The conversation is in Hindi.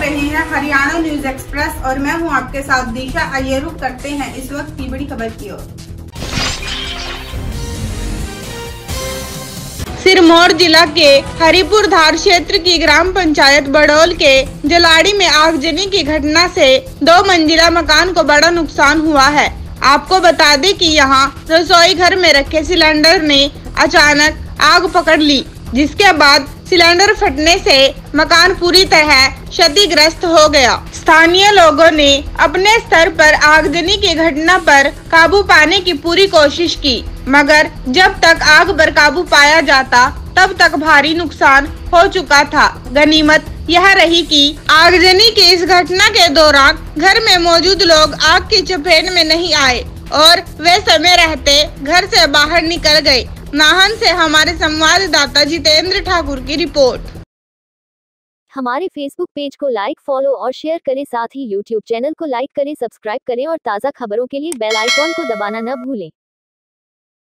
रहे हैं हरियाणा न्यूज एक्सप्रेस और मैं हूं आपके साथ दिशा। आइए रुक करते हैं इस वक्त की बड़ी खबर की ओर। सिरमौर जिला के हरिपुर धार क्षेत्र की ग्राम पंचायत बड़ौल के जलाड़ी में आगजनी की घटना से 2 मंजिला मकान को बड़ा नुकसान हुआ है। आपको बता दें कि यहां रसोई घर में रखे सिलेंडर ने अचानक आग पकड़ ली, जिसके बाद सिलेंडर फटने से मकान पूरी तरह क्षतिग्रस्त हो गया। स्थानीय लोगों ने अपने स्तर पर आगजनी की घटना पर काबू पाने की पूरी कोशिश की, मगर जब तक आग पर काबू पाया जाता तब तक भारी नुकसान हो चुका था। गनीमत यह रही कि आगजनी की इस घटना के दौरान घर में मौजूद लोग आग की चपेट में नहीं आए और वे समय रहते घर से बाहर निकल गए। नाहन से हमारे संवाददाता जितेंद्र ठाकुर की रिपोर्ट। हमारे फेसबुक पेज को लाइक, फॉलो और शेयर करें, साथ ही यूट्यूब चैनल को लाइक करें, सब्सक्राइब करें और ताज़ा खबरों के लिए बेल आइकॉन को दबाना न भूलें।